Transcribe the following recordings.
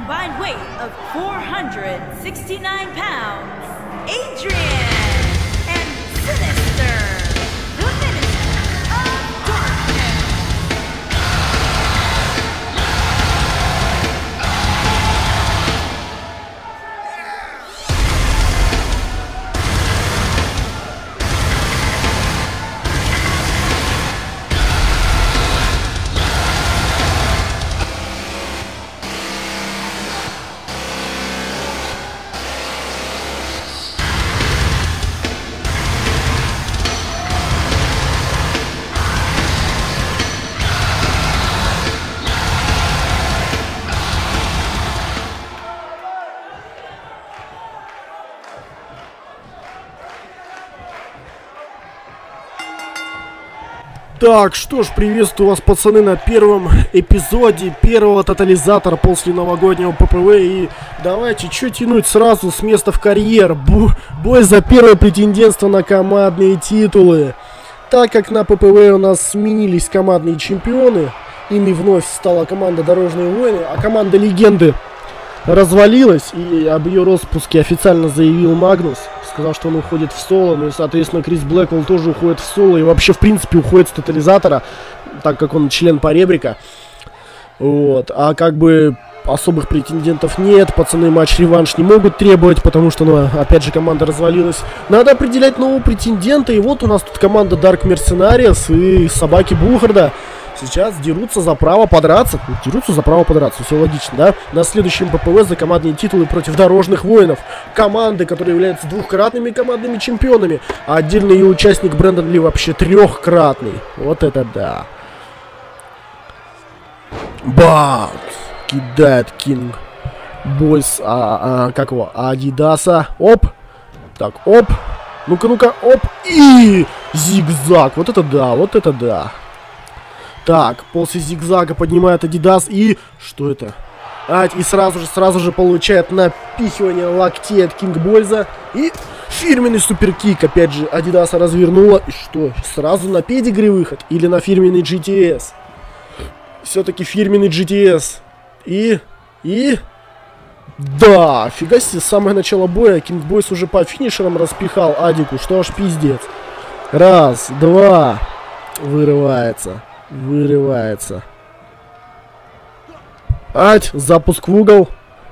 combined weight of 469 pounds, Adrian and Sinister, the Minister of Darkness. Так, что ж, приветствую вас, пацаны, на первом эпизоде первого тотализатора после новогоднего ППВ. И давайте, что тянуть, сразу с места в карьер. Бой за первое претендентство на командные титулы. Так как на ППВ у нас сменились командные чемпионы, ими вновь стала команда Дорожные войны, а команда Легенды развалилась, и об ее распуске официально заявил Магнус. Сказал, что он уходит в соло, ну и, соответственно, Крис Блэквелл тоже уходит в соло, и вообще, в принципе, уходит с тотализатора, так как он член поребрика. Вот, а как бы особых претендентов нет, пацаны матч-реванш не могут требовать, потому что, ну, опять же, команда развалилась. Надо определять нового претендента, и вот у нас тут команда Dark Mercenaries и собаки Булхарда. Сейчас дерутся за право подраться. Все логично, да? На следующем ППВ за командные титулы против Дорожных воинов. Команды, которые являются двухкратными командными чемпионами. А отдельный ее участник Брэндон Ли вообще трехкратный. Вот это да. Бам! Кидает Кинг Бойс. Как его? Адидаса. Оп. Так, оп. Ну-ка, оп. И зигзаг. Вот это да, вот это да. Так, после зигзага поднимает Адидас и... Что это? И сразу же получает напихивание локтей от Кингбойза. И фирменный суперкик. Опять же, Адидаса развернула. И что? Сразу на педигри выход? Или на фирменный GTS? Все-таки фирменный GTS. И... Да, фига себе, с самого начала боя Кингбойз уже по финишерам распихал Адику. Что аж пиздец. Раз, два. Вырывается. Запуск в угол.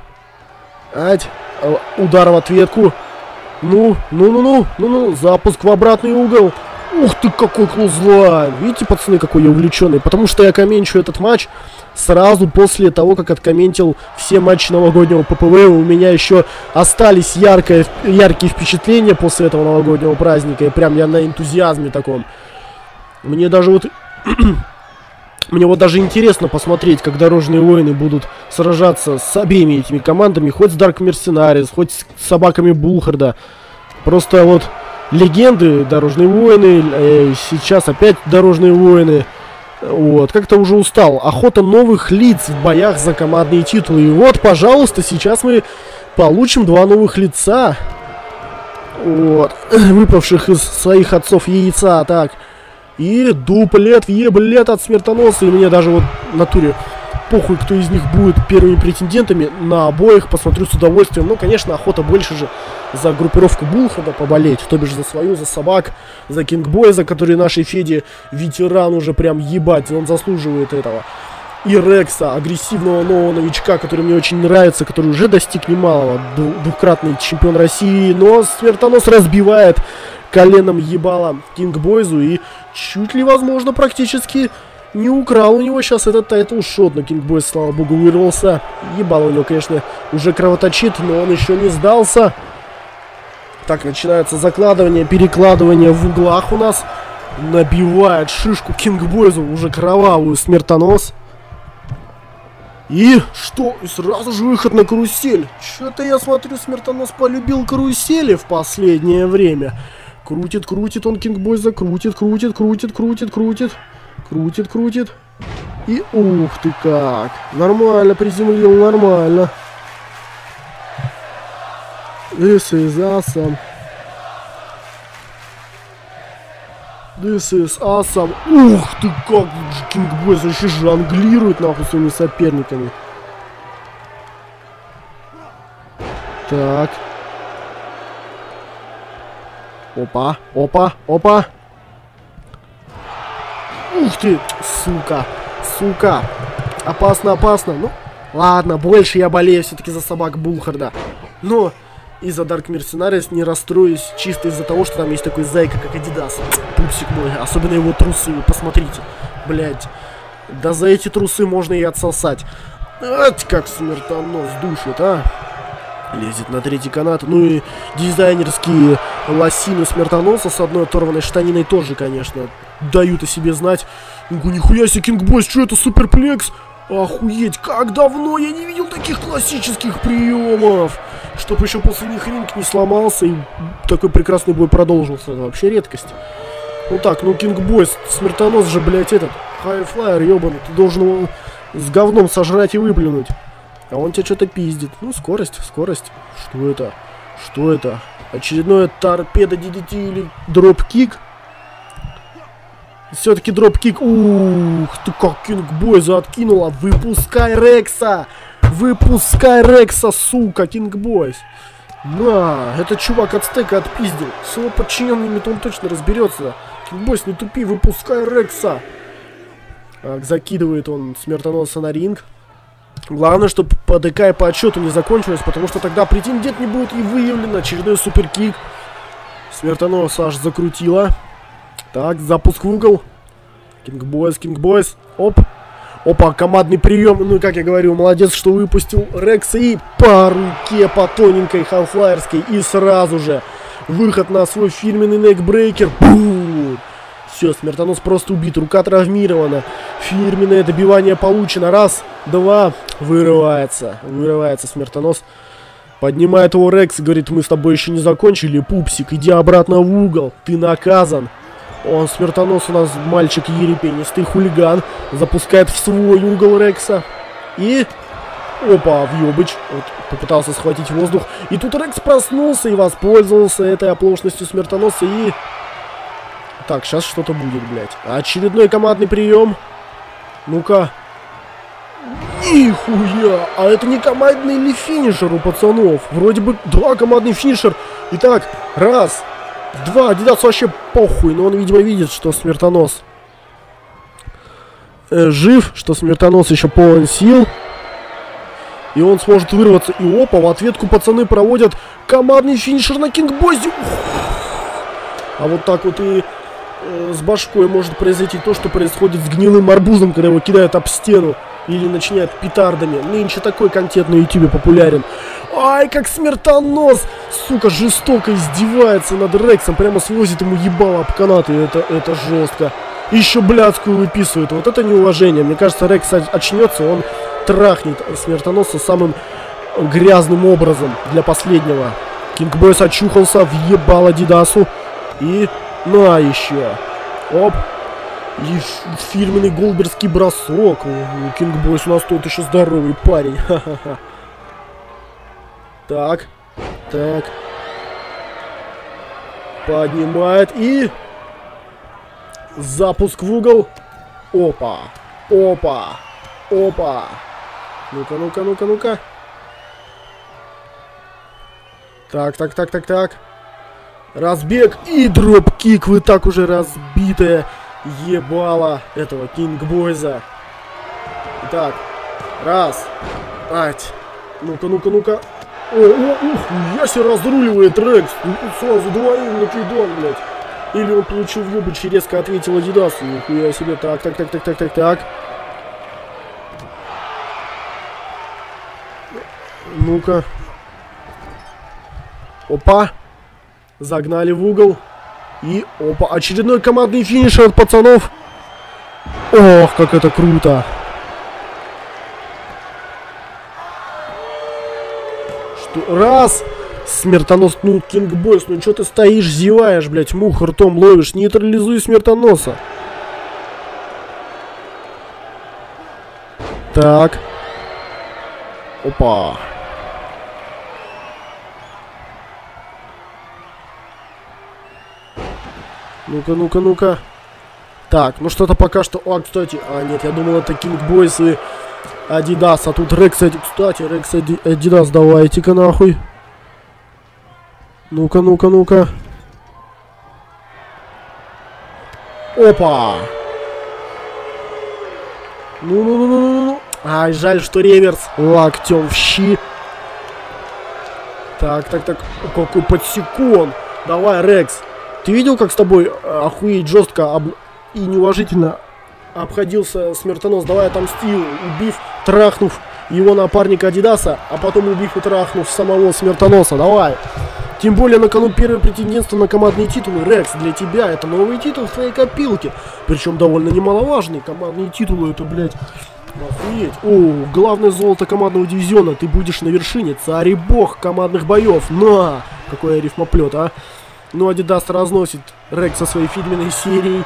Удар в ответку. Ну, запуск в обратный угол. Ух ты, какой клузлайн. Видите, пацаны, какой я увлеченный. Потому что я комментирую этот матч сразу после того, как откомментил все матчи новогоднего ППВ. У меня еще остались яркие впечатления после этого новогоднего праздника. И прям я на энтузиазме таком. Мне вот даже интересно посмотреть, как Дорожные воины будут сражаться с обеими этими командами, хоть с Dark Mercenaries, хоть с собаками Булхарда. Просто вот Легенды, Дорожные войны, сейчас опять Дорожные войны. Вот, как-то уже устал. Охота новых лиц в боях за командные титулы. И вот, пожалуйста, сейчас мы получим два новых лица. Вот, выпавших из своих отцов яйца, так. И дуплет, еблет от смертоноса. И мне даже вот в натуре похуй, кто из них будет первыми претендентами. На обоих посмотрю с удовольствием. Ну, конечно, охота больше же за группировку Булхарда поболеть. То бишь за свою, за собак, за Кингбойза, который нашей Феде ветеран уже прям ебать. Он заслуживает этого. И Рекса, агрессивного нового новичка, который мне очень нравится, который уже достиг немалого. Двукратный чемпион России. Но смертонос разбивает коленом ебало Кингбойзу и чуть ли, возможно, практически не украл у него сейчас этот тайтл-шот. Но Кингбойз, слава богу, вырвался. Ебало у него, конечно, уже кровоточит, но он еще не сдался. Так, начинается закладывание, перекладывание в углах у нас. Набивает шишку Кингбойзу, уже кровавую, смертонос. И что? И сразу же выход на карусель. Что-то я смотрю, смертонос полюбил карусели в последнее время. Крутит он Кингбойза, крутит. И ух ты как. Нормально приземлил, нормально. This is awesome. This is awesome. Ух ты как. Кингбойз вообще жонглирует нахуй своими соперниками. Так. Опа, опа, опа. Ух ты, сука, сука. Опасно, опасно. Ну, ладно, больше я болею все-таки за собак Булхарда. Но из-за Dark Mercenaries не расстроюсь чисто из-за того, что там есть такой зайка, как Адидас. Пупсик мой, особенно его трусы, вы посмотрите. Блять. Да за эти трусы можно и отсосать. Ать, как смертонос душит, а. Лезет на третий канат. Ну и дизайнерские лосины смертоноса с одной оторванной штаниной тоже, конечно, дают о себе знать. Нихуя себе, Кингбойс, что это, суперплекс? Охуеть, как давно я не видел таких классических приемов. Чтоб еще после них ринг не сломался и такой прекрасный бой продолжился. Это вообще редкость. Ну так, ну Кингбойс, смертонос же, блять, этот хайфлайер, ебаный. Ты должен его с говном сожрать и выплюнуть. А он тебе что-то пиздит. Ну, скорость, скорость. Что это? Что это? Очередное торпеда DDT или дропкик? Все-таки дропкик. Ух ты, как Кингбойза откинула. Выпускай Рекса. Выпускай Рекса, сука, Кингбойз. На, этот чувак от стека отпиздил. С его подчиненными-то он точно разберется. Кингбойз, не тупи, выпускай Рекса. Так, закидывает он смертоноса на ринг. Главное, чтобы по ДК и по отчету не закончилось, потому что тогда претендент не будет и выявлен. Очередной суперкик. Смертонос аж закрутила. Так, запуск в угол. Кингбойз, Кингбойз. Оп. Опа, командный прием. Ну и как я говорю, молодец, что выпустил Рекса. И по руке, по тоненькой халфлайерской. И сразу же выход на свой фирменный некбрейкер. Бум! Все, смертонос просто убит. Рука травмирована. Фирменное добивание получено. Раз, два. Вырывается. Вырывается смертонос. Поднимает его Рекс и говорит: мы с тобой еще не закончили, пупсик. Иди обратно в угол. Ты наказан. Он, смертонос, у нас мальчик ерепенистый, хулиган. Запускает в свой угол Рекса. И... Опа, въебыч. Вот, попытался схватить воздух. И тут Рекс проснулся и воспользовался этой оплошностью смертоноса. И... Так, сейчас что-то будет, блядь. Очередной командный прием. Ну-ка. Нихуя! А это не командный или финишер у пацанов? Вроде бы, да, командный финишер. Итак, раз, два. Адидас вообще похуй. Но он, видимо, видит, что смертонос жив, что смертонос еще полон сил. И он сможет вырваться. И опа, в ответку пацаны проводят командный финишер на Кингбойзе. А вот так вот и с башкой может произойти то, что происходит с гнилым арбузом, когда его кидают об стену или начинают петардами. Нынче такой контент на ютубе популярен. Ай, как смертонос, сука, жестоко издевается над Рексом. Прямо свозит ему ебало об канаты. Это жестко. Еще блядскую выписывает. Вот это неуважение. Мне кажется, Рекс очнется, он трахнет смертоноса самым грязным образом для последнего. Кингбойс очухался, въебал Адидасу. И... на еще. Оп. И фирменный голдбергский бросок. Кингбойс у нас тут еще здоровый парень. Ха-ха-ха. Так. Так. Поднимает и... запуск в угол. Опа. Опа. Опа. Ну-ка, ну-ка, ну-ка, ну-ка. Так, так, так, так, так. Разбег и дропкик. Вы так уже разбитое ебало этого Кингбойза. Итак, раз. Ать. Ну-ка, ну-ка, ну-ка. Я себе разруливает Рекс. Сразу двоим накидон, блядь. Или он получил въебыч и резко ответил Адидасу. Нихуя себе. Так, так, так, так, так, так, так. Ну-ка. Опа. Загнали в угол. И, опа, очередной командный финишер от пацанов. Ох, как это круто. Что? Раз. Смертонос, ну, Кингбойс, ну что ты стоишь, зеваешь, блядь, мух ртом ловишь. Нейтрализуй смертоноса. Так. Опа. Ну-ка, ну-ка, ну-ка. Так, ну что-то пока что... А, кстати... А, нет, я думал, это Кингбойс и Адидас. А тут Рекс... Кстати, Рекс и Адидас, давайте-ка нахуй. Ну-ка, ну-ка, ну-ка. Опа! Ну-ну-ну-ну-ну. Ай, жаль, что реверс локтем в щи. Так. О, какой подсекон. Давай, Рекс. Ты видел, как с тобой охуеть жестко и неуважительно обходился Смертонос? Давай отомстил, убив, трахнув его напарника Адидаса, а потом убив и трахнув самого Смертоноса. Давай. Тем более на кону первое претендентство на командные титулы. Рекс, для тебя это новый титул в твоей копилке. Причем довольно немаловажный. Командные титулы это, блядь, охуеть. О, главное золото командного дивизиона. Ты будешь на вершине. Царь и бог командных боев. На! Какой рифмоплет, а? Ну, Адидас разносит Рекса своей фирменной серией.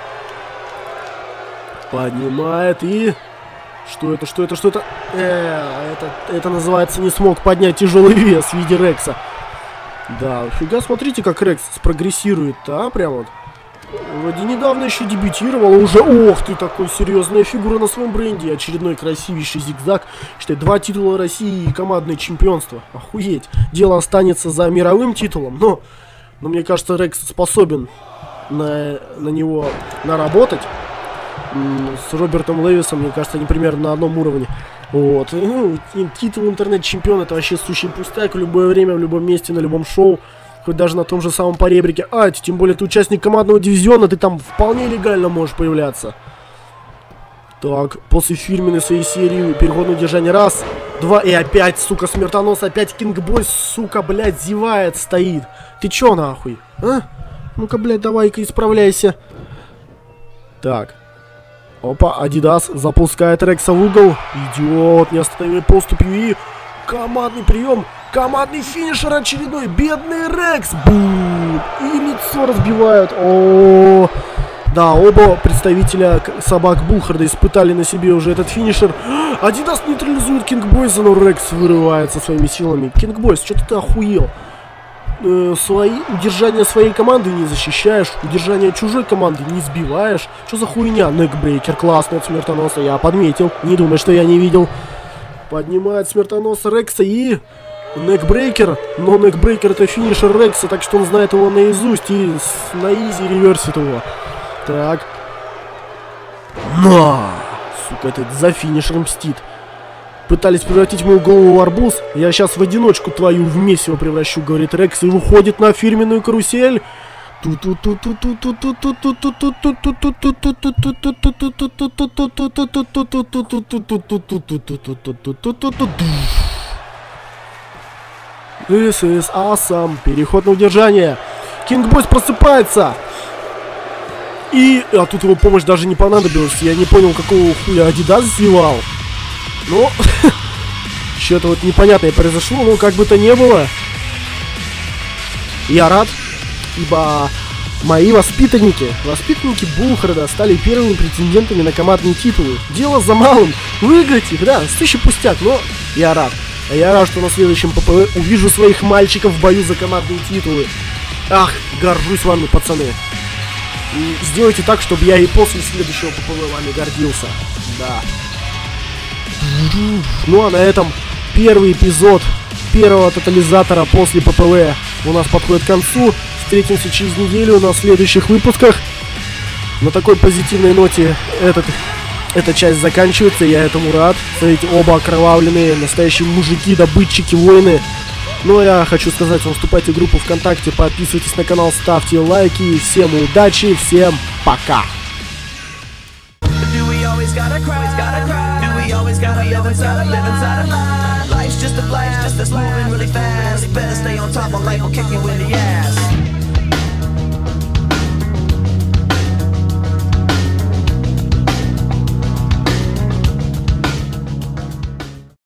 Поднимает и... Что это? Это называется не смог поднять тяжелый вес в виде Рекса. Да, фига, смотрите, как Рекс спрогрессирует, а? Прям вот. Вроде недавно еще дебютировал, а уже, ох ты, такой серьезная фигура на своем бренде. Очередной красивейший зигзаг. Считай, 2 титула России и командное чемпионство. Охуеть. Дело останется за мировым титулом, но мне кажется, Рекс способен на него наработать. С Робертом Левисом, мне кажется, они примерно на одном уровне. Вот. Ну, титул интернет-чемпион это вообще сущий пустяк. В любое время, в любом месте, на любом шоу. Хоть даже на том же самом поребрике. Тем более ты участник командного дивизиона, ты там вполне легально можешь появляться. Так, после фирменной своей серии переходное удержание. Раз, два, и опять, сука, Смертонос. Опять Кингбой, сука, блядь, зевает, стоит. Ты чё нахуй, а? Ну-ка, блядь, давай-ка исправляйся. Так. Опа, Адидас запускает Рекса в угол. Идет неостановимой поступью и командный прием. Командный финишер очередной. Бедный Рекс. Бум. И лицо разбивают. О, да, оба представителя собак Булхарда испытали на себе уже этот финишер. Адидас нейтрализует Кингбойза, но Рекс вырывается своими силами. Кингбойз, что ты охуел? Удержание своей команды не защищаешь, удержание чужой команды не сбиваешь. Что за хуйня? Некбрейкер классный от Смертоноса, я подметил. Не думай, что я не видел. Поднимает Смертоноса Рекса и... Некбрейкер. Но Некбрейкер это финишер Рекса, так что он знает его наизусть и на изи реверсит его. Так. На! Сука, это за финишер мстит. Пытались превратить мою голову в арбуз. Я сейчас в одиночку твою в месиво превращу, говорит Рекс, и выходит на фирменную карусель. This is awesome. Переход на удержание. Кингбойз просыпается. А тут его помощь даже не понадобилась. Я не понял, какого хуя Адидас зевал. Ну, что-то вот непонятное произошло, но как бы то ни было, я рад, ибо мои воспитанники Булхарда стали первыми претендентами на командные титулы. Дело за малым, выиграть их, да, сущий пустяк, но я рад. А я рад, что на следующем ППВ увижу своих мальчиков в бою за командные титулы. Ах, горжусь вами, пацаны. И сделайте так, чтобы я и после следующего ППВ вами гордился, да. Ну а на этом первый эпизод первого тотализатора после ППВ у нас подходит к концу. Встретимся через неделю на следующих выпусках. На такой позитивной ноте эта часть заканчивается, я этому рад. Смотрите, оба окровавленные, настоящие мужики, добытчики, воины. Ну а я хочу сказать вам, вступайте в группу ВКонтакте, подписывайтесь на канал, ставьте лайки. Всем удачи, всем пока! Always gotta live inside a lie. Life's just a moving really fast. Better stay on top of life or kick you in the ass.